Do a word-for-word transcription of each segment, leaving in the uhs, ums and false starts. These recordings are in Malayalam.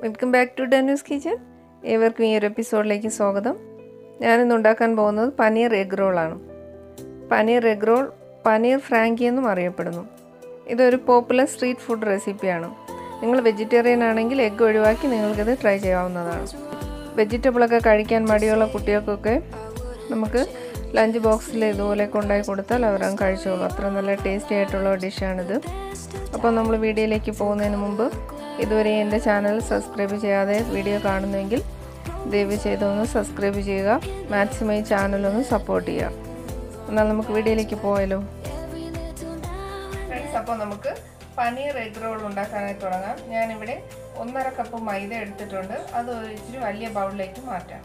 Welcome back to Danu's kitchen. ഏവർക്കും ഈ ഒരു എപ്പിസോഡിലേക്ക് സ്വാഗതം. ഞാനിന്ന് ഉണ്ടാക്കാൻ പോകുന്നത് പനീർ എഗ് റോളാണ്. പനീർ എഗ് റോൾ പനീർ ഫ്രാങ്കി എന്നും അറിയപ്പെടുന്നു. ഇതൊരു പോപ്പുലർ സ്ട്രീറ്റ് ഫുഡ് റെസിപ്പിയാണ്. നിങ്ങൾ വെജിറ്റേറിയൻ ആണെങ്കിൽ എഗ്ഗ് ഒഴിവാക്കി നിങ്ങൾക്കിത് ട്രൈ ചെയ്യാവുന്നതാണ്. വെജിറ്റബിളൊക്കെ കഴിക്കാൻ മടിയുള്ള കുട്ടികൾക്കൊക്കെ നമുക്ക് ലഞ്ച് ബോക്സിൽ ഇതുപോലെ കൊണ്ടുപോയി കൊടുത്താൽ അവരങ്ങ് കഴിച്ചോളൂ. അത്ര നല്ല ടേസ്റ്റി ആയിട്ടുള്ള ഡിഷാണിത്. അപ്പോൾ നമ്മൾ വീഡിയോയിലേക്ക് പോകുന്നതിന് മുമ്പ് ഇതുവരെ എൻ്റെ ചാനൽ സബ്സ്ക്രൈബ് ചെയ്യാതെ വീഡിയോ കാണുന്നുവെങ്കിൽ ദയവ് ചെയ്തൊന്ന് സബ്സ്ക്രൈബ് ചെയ്യുക. മാക്സിമം ഈ ചാനലൊന്ന് സപ്പോർട്ട് ചെയ്യുക. എന്നാൽ നമുക്ക് വീഡിയോയിലേക്ക് പോയാലോ. ഫ്രണ്ട്സ്, അപ്പോൾ നമുക്ക് പനീർ എഗ് റോൾ ഉണ്ടാക്കാനായി തുടങ്ങാം. ഞാനിവിടെ ഒന്നര കപ്പ് മൈദ എടുത്തിട്ടുണ്ട്. അത് ഇച്ചിരി വലിയ ബൗളിലേക്ക് മാറ്റാം.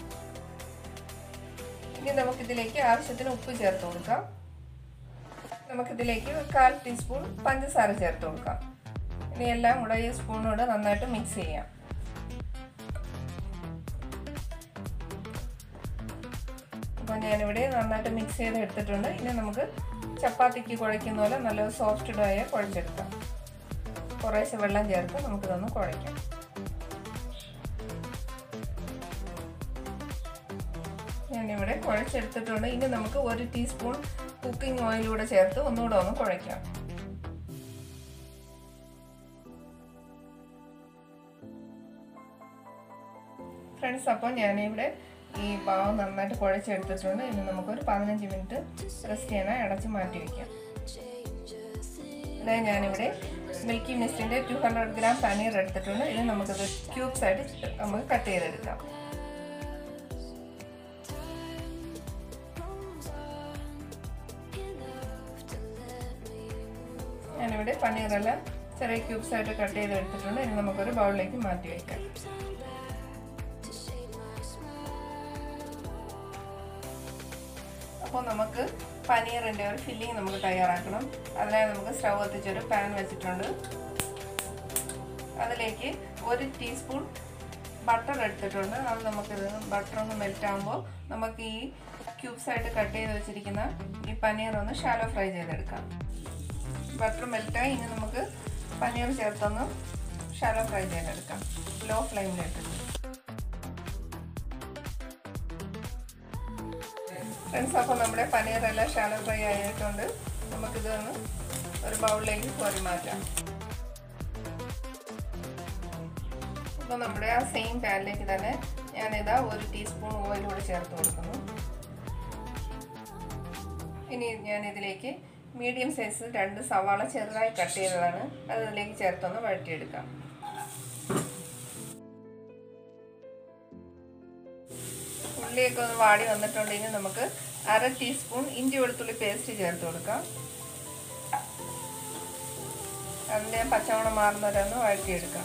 ഇനി നമുക്കിതിലേക്ക് ആവശ്യത്തിന് ഉപ്പ് ചേർത്ത് കൊടുക്കാം. നമുക്കിതിലേക്ക് കാൽ ടീസ്പൂൺ പഞ്ചസാര ചേർത്ത് കൊടുക്കാം. ഇനി എല്ലാം കൂടെ ഈ സ്പൂണോട് നന്നായിട്ട് മിക്സ് ചെയ്യാം. അപ്പോൾ ഞാനിവിടെ നന്നായിട്ട് മിക്സ് ചെയ്ത് എടുത്തിട്ടുണ്ട്. ഇനി നമുക്ക് ചപ്പാത്തിക്ക് കുഴയ്ക്കുന്ന പോലെ നല്ല സോഫ്റ്റ് ഡോ ആയി കുഴച്ചെടുക്കാം. കുറേശ്ശെ വെള്ളം ചേർത്ത് നമുക്കിതൊന്ന് കുഴയ്ക്കാം. ഞാനിവിടെ കുഴച്ചെടുത്തിട്ടുണ്ട്. ഇനി നമുക്ക് ഒരു ടീസ്പൂൺ കുക്കിംഗ് ഓയിലൂടെ ചേർത്ത് ഒന്നുകൂടെ ഒന്ന് കുഴയ്ക്കാം. ഫ്രണ്ട്സ്, അപ്പോൾ ഞാനിവിടെ ഈ മാവ് നന്നായിട്ട് കുഴച്ചെടുത്തിട്ടുണ്ട്. ഇനി നമുക്കൊരു പതിനഞ്ച് മിനിറ്റ് റെസ്റ്റ് ചെയ്യാനായി അടച്ച് മാറ്റി വയ്ക്കാം. അതായത് ഞാനിവിടെ മിൽക്കി മിസ്റ്റിൻ്റെ ടു ഹൺഡ്രഡ് ഗ്രാം പനീർ എടുത്തിട്ടുണ്ട്. ഇനി നമുക്കത് ക്യൂബ്സ് ആയിട്ട് നമുക്ക് കട്ട് ചെയ്തെടുക്കാം. ഞാനിവിടെ പനീറെല്ലാം ചെറിയ ക്യൂബ്സ് ആയിട്ട് കട്ട് ചെയ്ത് എടുത്തിട്ടുണ്ട്. ഇനി നമുക്കൊരു ബൗളിലേക്ക് മാറ്റി വയ്ക്കാം. അപ്പോൾ നമുക്ക് പനീറിൻ്റെ ഒരു ഫില്ലിങ് നമുക്ക് തയ്യാറാക്കണം. അതിനായി നമുക്ക് സ്റ്റൗ കത്തിച്ചൊരു പാൻ വെച്ചിട്ടുണ്ട്. അതിലേക്ക് ഒരു ടീസ്പൂൺ ബട്ടർ എടുത്തിട്ടുണ്ട്. അത് നമുക്കിത് ബട്ടർ ഒന്ന് മെൽറ്റ് ആകുമ്പോൾ നമുക്ക് ഈ ക്യൂബ്സ് ആയിട്ട് കട്ട് ചെയ്ത് വെച്ചിരിക്കുന്ന ഈ പനീർ ഒന്ന് ഷാലോ ഫ്രൈ ചെയ്തെടുക്കാം. ബട്ടർ മെൽറ്റായി. ഇനി നമുക്ക് പനീർ ചേർത്തൊന്ന് ഷാലോ ഫ്രൈ ചെയ്തെടുക്കാം. ലോ ഫ്ലെയിമിലിട്ടിട്ട്. ഫ്രണ്ട്സ്, അപ്പോൾ നമ്മുടെ പനീറെല്ലാം ഷാലോ ഫ്രൈ ആയിട്ടുണ്ട്. നമുക്കിതൊന്ന് ഒരു ബൗളിലേക്ക് കോരി മാറ്റാം. അപ്പോൾ നമ്മുടെ ആ സെയിം പാനിലേക്ക് തന്നെ ഞാനിതാ ഒരു ടീസ്പൂൺ ഓയിൽ കൂടി ചേർത്ത് കൊടുക്കുന്നു. ഇനി ഞാനിതിലേക്ക് മീഡിയം സൈസിൽ രണ്ട് സവാള ചെറുതായി കട്ട് ചെയ്തതാണ്. അത് ഇതിലേക്ക് ചേർത്തൊന്ന് വഴറ്റിയെടുക്കാം. ഉള്ളിയൊക്കെ ഒന്ന് വാടി വന്നിട്ടുണ്ടെങ്കിൽ നമുക്ക് അര ടീസ്പൂൺ ഇഞ്ചി വെളുത്തുള്ളി പേസ്റ്റ് ചേർത്ത് കൊടുക്കാം. അതിൻ്റെ പച്ചമണം മാറുന്നവരൊന്ന് വഴറ്റിയെടുക്കാം.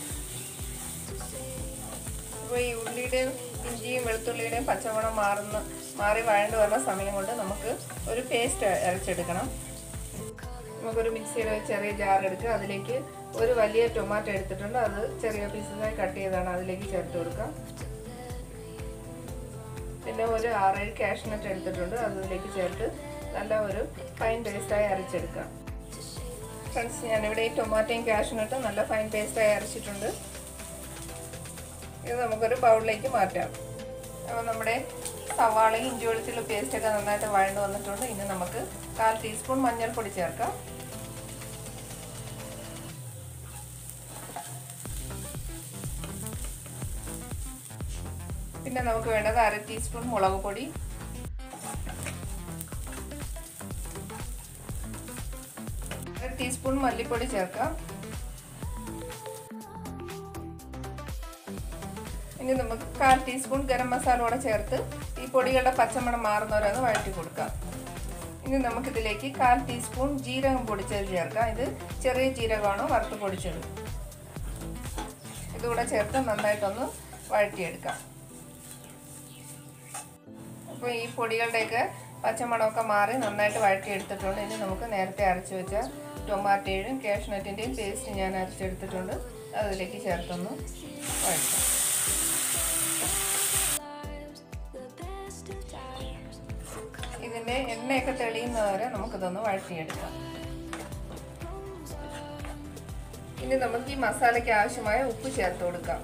അപ്പോൾ ഈ ഉള്ളിയുടെയും ഇഞ്ചിയും വെളുത്തുള്ളിയുടെയും പച്ചമണം മാറുന്ന മാറി വഴണ്ട് വരുന്ന സമയം കൊണ്ട് നമുക്ക് ഒരു പേസ്റ്റ് അരച്ചെടുക്കണം. നമുക്കൊരു മിക്സിയുടെ ചെറിയ ജാർ എടുക്കുക. അതിലേക്ക് ഒരു വലിയ ടൊമാറ്റോ എടുത്തിട്ടുണ്ട്. അത് ചെറിയ പീസസായി കട്ട് ചെയ്താണ് അതിലേക്ക് ചേർത്ത് കൊടുക്കാം. പിന്നെ ഒരു ആറേഴ് കാഷ്നട്ട് എടുത്തിട്ടുണ്ട്. അതിലേക്ക് ചേർത്ത് നല്ല ഒരു ഫൈൻ പേസ്റ്റായി അരച്ചെടുക്കാം. ഫ്രണ്ട്സ്, ഞാനിവിടെ ഈ ടൊമാറ്റോയും കാഷ്നട്ടും നല്ല ഫൈൻ പേസ്റ്റായി അരച്ചിട്ടുണ്ട്. ഇത് നമുക്കൊരു ബൗളിലേക്ക് മാറ്റാം. അപ്പോൾ നമ്മുടെ സവാളയും ഇഞ്ചി വെളുത്തുള്ളി പേസ്റ്റൊക്കെ നന്നായിട്ട് വഴണ്ട് വന്നിട്ടുണ്ട്. ഇനി നമുക്ക് കാൽ ടീസ്പൂൺ മഞ്ഞൾപ്പൊടി ചേർക്കാം. പിന്നെ നമുക്ക് വേണ്ടത് അര ടീസ്പൂൺ മുളക് പൊടി, അര ടീസ്പൂൺ മല്ലിപ്പൊടി ചേർക്കാം. ഇനി നമുക്ക് കാൽ ടീസ്പൂൺ ഗരം മസാല കൂടെ ചേർത്ത് ഈ പൊടികളുടെ പച്ചമണം മാറുന്നവരൊന്ന് വഴറ്റി കൊടുക്കാം. ഇനി നമുക്കിതിലേക്ക് കാൽ ടീസ്പൂൺ ജീരകം പൊടിച്ചത് ചേർക്കാം. ഇത് ചെറിയ ജീരകമാണ് വറുത്ത് പൊടിച്ചത്. ഇതുകൂടെ ചേർത്ത് നന്നായിട്ടൊന്ന് വഴറ്റിയെടുക്കാം. അപ്പോൾ ഈ പൊടികളുടെയൊക്കെ പച്ചമണമൊക്കെ മാറി നന്നായിട്ട് വഴറ്റിയെടുത്തിട്ടുണ്ട്. ഇനി നമുക്ക് നേരത്തെ അരച്ച് വെച്ച ടൊമാറ്റോയുടെയും കാഷ്നട്ടിൻ്റെയും പേസ്റ്റ് ഞാൻ അരച്ചെടുത്തിട്ടുണ്ട്. അതിലേക്ക് ചേർത്തൊന്ന് വഴറ്റാം. ഇതിൻ്റെ എണ്ണയൊക്കെ തെളിയുന്നവരെ നമുക്കിതൊന്ന് വഴറ്റിയെടുക്കാം. ഇനി നമുക്ക് ഈ മസാലയ്ക്ക് ആവശ്യമായ ഉപ്പ് ചേർത്ത് കൊടുക്കാം.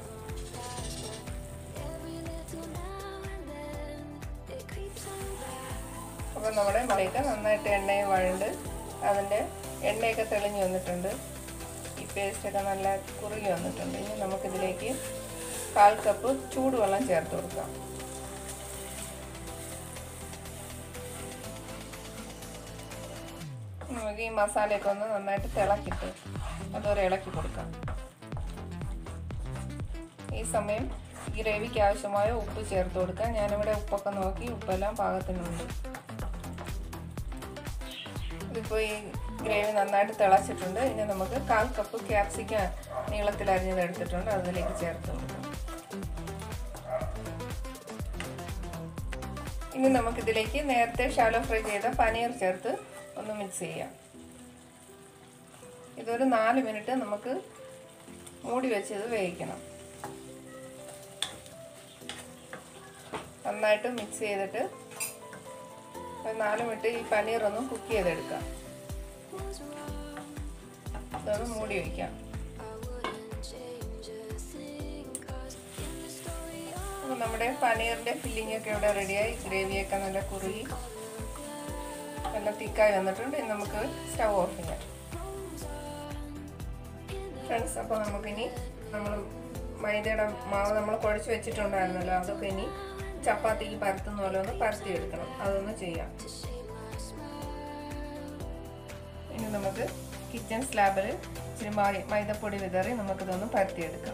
അപ്പോൾ നമ്മുടെ മുളയൊക്കെ നന്നായിട്ട് എണ്ണയും വഴണ്ട് അതിൻ്റെ എണ്ണയൊക്കെ തെളിഞ്ഞ് വന്നിട്ടുണ്ട്. ഈ പേസ്റ്റൊക്കെ നല്ല കുറുകി വന്നിട്ടുണ്ട്. ഇനി നമുക്കിതിലേക്ക് കാൽ കപ്പ് ചൂടുവെള്ളം ചേർത്ത് കൊടുക്കാം. നമുക്ക് ഈ മസാലയൊക്കെ ഒന്ന് നന്നായിട്ട് തിളക്കിട്ട് അതുവരെ ഇളക്കി കൊടുക്കാം. ഈ സമയം ഗ്രേവിക്ക് ആവശ്യമായ ഉപ്പ് ചേർത്ത് കൊടുക്കാം. ഞാനിവിടെ ഉപ്പൊക്കെ നോക്കി ഉപ്പെല്ലാം പാകത്തിനുണ്ട്. ഇതിപ്പോൾ ഈ ഗ്രേവി നന്നായിട്ട് തിളച്ചിട്ടുണ്ട്. ഇനി നമുക്ക് കാൽ കപ്പ് ക്യാപ്സിക്കം നീളത്തിൽ അരിഞ്ഞത് എടുത്തിട്ടുണ്ട്, അതിലേക്ക് ചേർത്ത് കൊടുക്കാം. ഇനി നമുക്കിതിലേക്ക് നേരത്തെ ഷാലോ ഫ്രൈ ചെയ്ത പനീർ ചേർത്ത് ഒന്ന് മിക്സ് ചെയ്യാം. ഇതൊരു നാല് മിനിറ്റ് നമുക്ക് മൂടി വെച്ച് ഇത് വേവിക്കണം. നന്നായിട്ട് മിക്സ് ചെയ്തിട്ട് നാല് മിനിറ്റ് ഈ പനീർ ഒന്ന് കുക്ക് ചെയ്തെടുക്കാം. ഇതൊന്ന് മൂടി വയ്ക്കാം. അപ്പോൾ നമ്മുടെ പനീറിൻ്റെ ഫില്ലിംഗ് ഒക്കെ ഇവിടെ റെഡിയായി. ഗ്രേവിയൊക്കെ നല്ല കുറുകി നല്ല തിക്കായി വന്നിട്ടുണ്ട്. ഇനി നമുക്ക് സ്റ്റവ് ഓഫ് ചെയ്യാം. ഫ്രണ്ട്സ്, അപ്പോൾ നമുക്കിനി നമ്മൾ മൈദയുടെ മാവ് നമ്മൾ കുഴച്ച് വെച്ചിട്ടുണ്ടായിരുന്നല്ലോ, അതൊക്കെ ഇനി ചപ്പാത്തിക്ക് പരത്തുന്ന പോലെ ഒന്ന് പരത്തിയെടുക്കണം. അതൊന്ന് ചെയ്യാം. ഇനി നമുക്ക് കിച്ചൺ സ്ലാബിൽ ഇച്ചിരി മൈദപ്പൊടി വിതറി നമുക്കിതൊന്ന് പരത്തിയെടുക്കാം.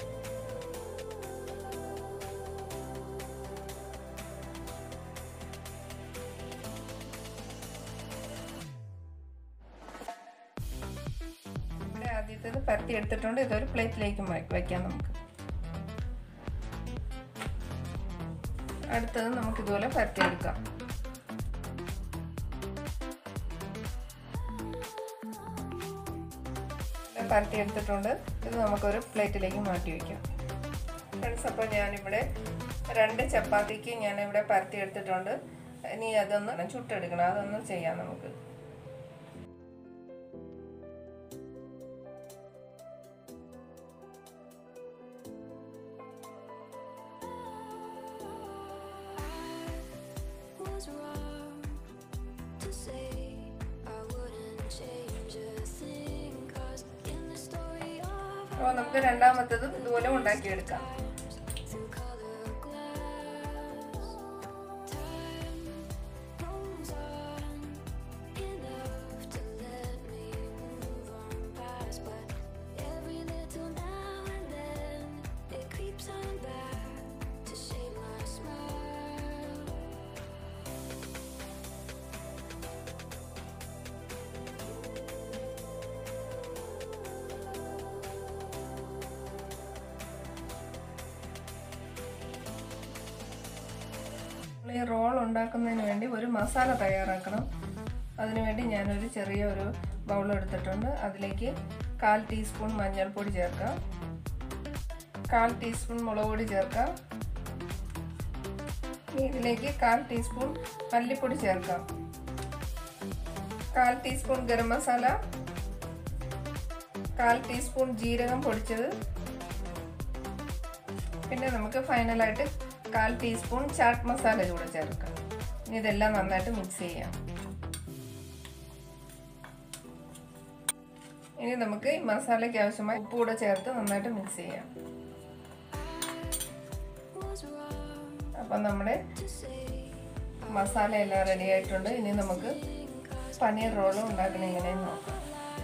ഇവിടെ ആദ്യത്തേത് പരത്തി എടുത്തിട്ടുണ്ട്. ഇതൊരു പ്ലേറ്റിലേക്ക് വയ്ക്കാം നമുക്ക്. അടുത്തത് നമുക്കിതുപോലെ പരത്തിയെടുക്കാം. പരത്തിയെടുത്തിട്ടുണ്ട്. ഇത് നമുക്കൊരു പ്ലേറ്റിലേക്ക് മാറ്റി വയ്ക്കാം. ഫ്രണ്ട്സ്, അപ്പോൾ ഞാനിവിടെ രണ്ട് ചപ്പാത്തിക്ക് ഞാനിവിടെ പരത്തിയെടുത്തിട്ടുണ്ട്. ഇനി അതൊന്ന് ചുട്ടെടുക്കണം. അതൊന്ന് ചെയ്യാം നമുക്ക്. അപ്പോൾ നമുക്ക് രണ്ടാമത്തതും ഇതുപോലെ ഉണ്ടാക്കിയെടുക്കാം. ഈ റോൾ ഉണ്ടാക്കുന്നതിന് വേണ്ടി ഒരു മസാല തയ്യാറാക്കണം. അതിനുവേണ്ടി ഞാനൊരു ചെറിയ ഒരു ബൗൾ എടുത്തിട്ടുണ്ട്. അതിലേക്ക് കാൽ ടീസ്പൂൺ മഞ്ഞൾപ്പൊടി ചേർക്കാം, കാൽ ടീസ്പൂൺ മുളക് പൊടി ചേർക്കാം, ഇതിലേക്ക് കാൽ ടീസ്പൂൺ മല്ലിപ്പൊടി ചേർക്കാം, കാൽ ടീസ്പൂൺ ഗരം മസാല, കാൽ ടീസ്പൂൺ ജീരകം പൊടിച്ചത്, പിന്നെ നമുക്ക് ഫൈനലായിട്ട് കാൽ ടീസ്പൂൺ ചാട്ട് മസാല കൂടെ ചേർക്കാം. ഇനി ഇതെല്ലാം നന്നായിട്ട് മിക്സ് ചെയ്യാം. ഇനി നമുക്ക് ഈ മസാലയ്ക്ക് ആവശ്യമായ ഉപ്പ് കൂടെ ചേർത്ത് നന്നായിട്ട് മിക്സ് ചെയ്യാം. അപ്പം നമ്മുടെ മസാല എല്ലാം റെഡി ആയിട്ടുണ്ട്. ഇനി നമുക്ക് പനീർ റോള് ഉണ്ടാക്കണം എങ്ങനെയെന്ന് നോക്കാം.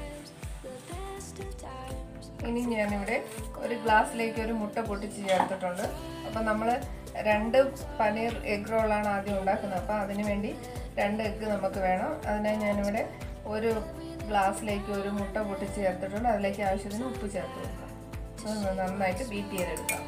ഇനി ഞാനിവിടെ ഒരു ഗ്ലാസ്സിലേക്ക് ഒരു മുട്ട പൊട്ടിച്ച് ചേർത്തിട്ടുണ്ട്. അപ്പം നമ്മൾ രണ്ട് പനീർ എഗ് റോളാണ് ആദ്യം ഉണ്ടാക്കുന്നത്. അപ്പോൾ അതിന് വേണ്ടി രണ്ട് എഗ്ഗ് നമുക്ക് വേണം. അതിനായി ഞാനിവിടെ ഒരു ഗ്ലാസ്സിലേക്ക് ഒരു മുട്ട പൊട്ടിച്ച് ചേർത്തിട്ടുണ്ട്. അതിലേക്ക് ആവശ്യത്തിന് ഉപ്പ് ചേർത്ത് കൊടുക്കാം. അത് നന്നായിട്ട് ബീറ്റ് ചെയ്തെടുക്കാം.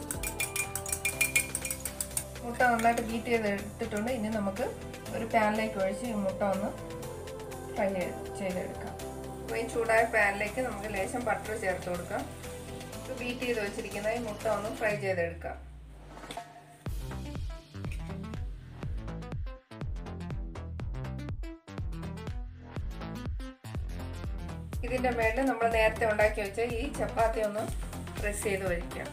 മുട്ട നന്നായിട്ട് ബീറ്റ് ചെയ്തെടുത്തിട്ടുണ്ട്. ഇനി നമുക്ക് ഒരു പാനിലേക്ക് ഒഴിച്ച് ഈ മുട്ട ഒന്ന് ഫ്രൈ ചെയ്തെടുക്കാം. അപ്പോൾ ഈ ചൂടായ പാനിലേക്ക് നമുക്ക് ലേശം ബട്ടർ ചേർത്ത് കൊടുക്കാം. ബീറ്റ് ചെയ്ത് വെച്ചിരിക്കുന്ന ഈ മുട്ട ഒന്ന് ഫ്രൈ ചെയ്തെടുക്കാം. ഇതിൻ്റെ മേളിൽ നമ്മൾ നേരത്തെ ഉണ്ടാക്കി വെച്ച ഈ ചപ്പാത്തി ഒന്ന് പ്രസ് ചെയ്ത് വയ്ക്കാം.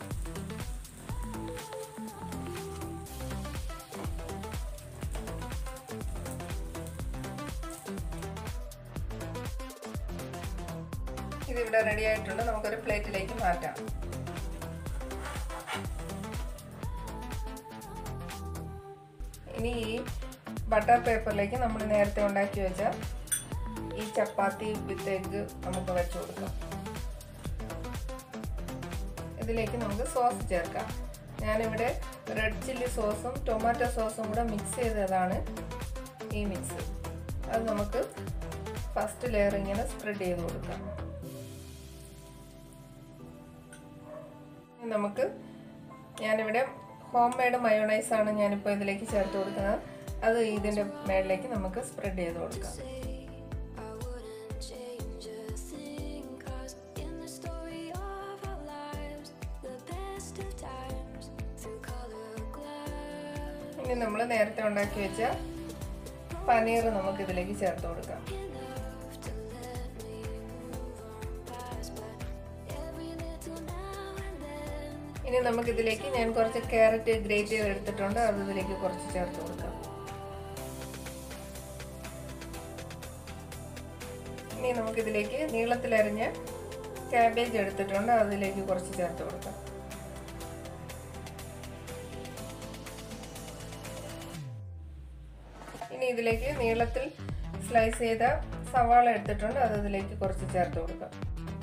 ഇതിവിടെ റെഡി ആയിട്ടുണ്ട്. നമുക്കൊരു പ്ലേറ്റിലേക്ക് മാറ്റാം. ഇനി ഈ ബട്ടർ പേപ്പറിലേക്ക് നമ്മൾ നേരത്തെ ഉണ്ടാക്കി വെച്ച ഈ ചപ്പാത്തി വിത്ത് എഗ്ഗ് നമുക്ക് വെച്ച് കൊടുക്കാം. ഇതിലേക്ക് നമുക്ക് സോസ് ചേർക്കാം. ഞാനിവിടെ റെഡ് ചില്ലി സോസും ടൊമാറ്റോ സോസും കൂടെ മിക്സ് ചെയ്തതാണ് ഈ മിക്സ്. അത് നമുക്ക് ഫസ്റ്റ് ലെയർ ഇങ്ങനെ സ്പ്രെഡ് ചെയ്ത് കൊടുക്കാം. നമുക്ക് ഞാനിവിടെ ഹോം മെയ്ഡ് മയോണൈസ് ആണ് ഞാനിപ്പോൾ ഇതിലേക്ക് ചേർത്ത് കൊടുക്കുന്നത്. അത് ഇതിൻ്റെ മേളിലേക്ക് നമുക്ക് സ്പ്രെഡ് ചെയ്ത് കൊടുക്കാം. ഇനി നമ്മൾ നേരത്തെ ഉണ്ടാക്കി വെച്ച പനീർ നമുക്ക് ഇതിലേക്ക് ചേർത്ത് കൊടുക്കാം. ഇനി നമുക്കിതിലേക്ക് ഞാൻ കുറച്ച് ക്യാരറ്റ് ഗ്രേറ്റ് ചെയ്ത് എടുത്തിട്ടുണ്ട്. അത് ഇതിലേക്ക് കുറച്ച് ചേർത്ത് കൊടുക്കാം. ഇനി നമുക്കിതിലേക്ക് നീളത്തിലരിഞ്ഞ ക്യാബേജ് എടുത്തിട്ടുണ്ട്. അതിലേക്ക് കുറച്ച് ചേർത്ത് കൊടുക്കാം. ഇനി ഇതിലേക്ക് നീളത്തിൽ സ്ലൈസ് ചെയ്ത സവാള എടുത്തിട്ടുണ്ട്. അത് ഇതിലേക്ക് കുറച്ച് ചേർത്ത് കൊടുക്കാം.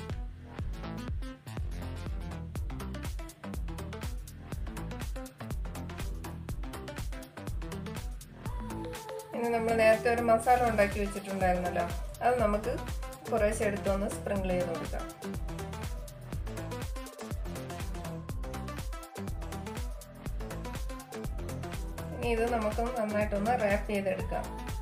ഇനി നമ്മൾ നേരത്തെ ഒരു മസാല ഉണ്ടാക്കി വെച്ചിട്ടുണ്ടായിരുന്നല്ലോ, അത് നമുക്ക് കുറേശ്ശെ എടുത്തൊന്ന് സ്പ്രിങ്കിൾ ചെയ്ത് കൊടുക്കാം. ഇനി ഇത് നമുക്ക് നന്നായിട്ടൊന്ന് റാപ്പ് ചെയ്തെടുക്കാം.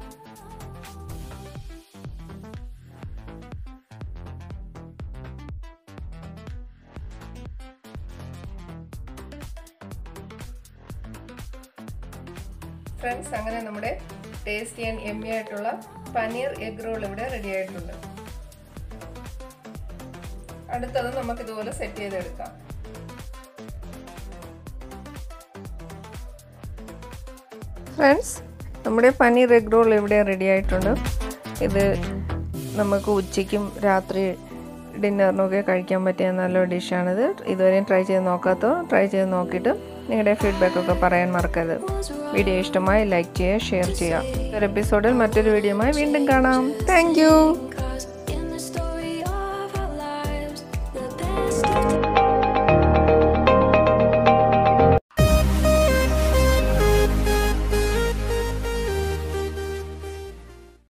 ഫ്രണ്ട്സ്, അങ്ങനെ നമ്മുടെ ടേസ്റ്റി ആൻഡ് യമ്മി ആയിട്ടുള്ള പനീർ എഗ് റോൾ ഇവിടെ റെഡി ആയിട്ടുണ്ട്. അടുത്തത് നമുക്ക് ഇതുപോലെ സെറ്റ് ചെയ്തെടുക്കാം. ഫ്രണ്ട്സ്, നമ്മുടെ പനീർ എഗ് റോൾ ഇവിടെ റെഡി ആയിട്ടുണ്ട്. ഇത് നമുക്ക് ഉച്ചയ്ക്കും രാത്രി ഡിന്നറിനൊക്കെ കഴിക്കാൻ പറ്റിയ നല്ലൊരു ഡിഷാണിത്. ഇതുവരെയും ട്രൈ ചെയ്ത് നോക്കാത്തോ ട്രൈ ചെയ്ത് നോക്കിയിട്ട് നിങ്ങളുടെ ഫീഡ്ബാക്കൊക്കെ പറയാൻ മറക്കരുത്. വീഡിയോ ഇഷ്ടമായി ലൈക്ക് ചെയ്യുക, ഷെയർ ചെയ്യുക. ഒരു എപ്പിസോഡിൽ മറ്റൊരു വീഡിയോയുമായി വീണ്ടും കാണാം. താങ്ക്